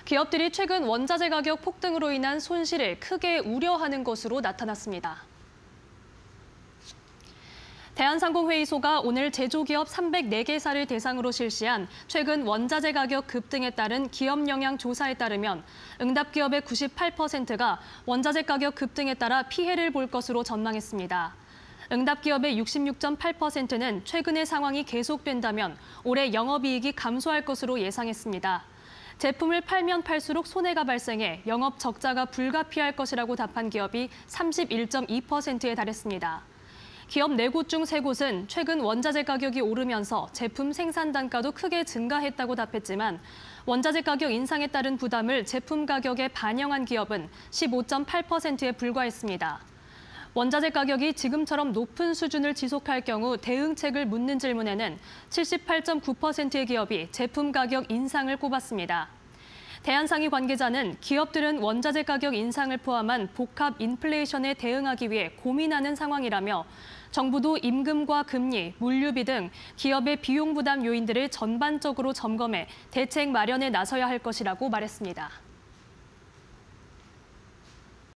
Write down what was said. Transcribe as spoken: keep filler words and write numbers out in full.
기업들이 최근 원자재 가격 폭등으로 인한 손실을 크게 우려하는 것으로 나타났습니다. 대한상공회의소가 오늘 제조기업 삼백네 개사를 대상으로 실시한 최근 원자재 가격 급등에 따른 기업 영향 조사에 따르면 응답기업의 구십팔 퍼센트가 원자재 가격 급등에 따라 피해를 볼 것으로 전망했습니다. 응답기업의 육십육 점 팔 퍼센트는 최근의 상황이 계속된다면 올해 영업이익이 감소할 것으로 예상했습니다. 제품을 팔면 팔수록 손해가 발생해 영업 적자가 불가피할 것이라고 답한 기업이 삼십일 점 이 퍼센트에 달했습니다. 기업 네 곳 중 세 곳은 최근 원자재 가격이 오르면서 제품 생산 단가도 크게 증가했다고 답했지만 원자재 가격 인상에 따른 부담을 제품 가격에 반영한 기업은 십오 점 팔 퍼센트에 불과했습니다. 원자재 가격이 지금처럼 높은 수준을 지속할 경우 대응책을 묻는 질문에는 칠십팔 점 구 퍼센트의 기업이 제품 가격 인상을 꼽았습니다. 대한상의 관계자는 기업들은 원자재 가격 인상을 포함한 복합 인플레이션에 대응하기 위해 고민하는 상황이라며 정부도 임금과 금리, 물류비 등 기업의 비용 부담 요인들을 전반적으로 점검해 대책 마련에 나서야 할 것이라고 말했습니다.